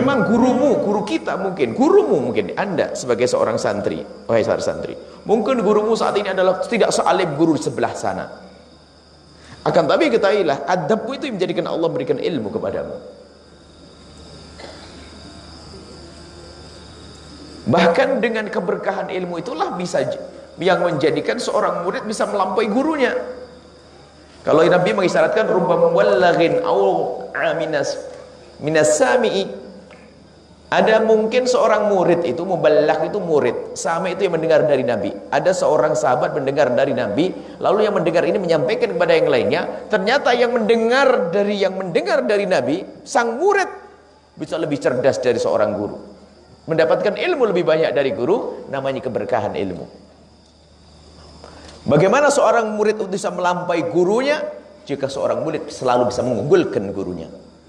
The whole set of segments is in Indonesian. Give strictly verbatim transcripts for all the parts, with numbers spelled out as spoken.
memang gurumu, guru kita mungkin, gurumu mungkin, Anda sebagai seorang santri, wahai seorang santri, mungkin gurumu saat ini adalah tidak sealim guru di sebelah sana. Akan tapi ketahuilah, adabmu itu yang menjadikan Allah memberikan ilmu kepadamu. Bahkan dengan keberkahan ilmu itulah bisa yang menjadikan seorang murid bisa melampaui gurunya. Kalau Nabi mengisyaratkan rubba muwallaghin au aminas minas sami'i, ada mungkin seorang murid itu, mubalagh itu murid, sami itu yang mendengar dari Nabi. Ada seorang sahabat mendengar dari Nabi, lalu yang mendengar ini menyampaikan kepada yang lainnya. Ternyata yang mendengar dari yang mendengar dari Nabi, sang murid bisa lebih cerdas dari seorang guru, mendapatkan ilmu lebih banyak dari guru. Namanya keberkahan ilmu. Bagaimana seorang murid bisa melampaui gurunya? Jika seorang murid selalu bisa mengunggulkan gurunya.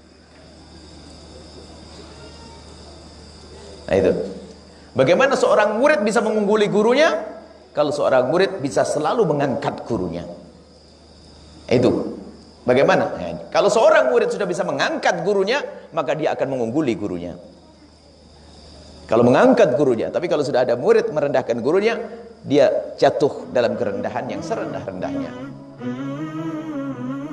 Nah itu. Bagaimana seorang murid bisa mengungguli gurunya? Kalau seorang murid bisa selalu mengangkat gurunya. Itu. Bagaimana? Nah, kalau seorang murid sudah bisa mengangkat gurunya, maka dia akan mengungguli gurunya. Kalau mengangkat gurunya, tapi kalau sudah ada murid merendahkan gurunya, dia jatuh dalam kerendahan yang serendah-rendahnya.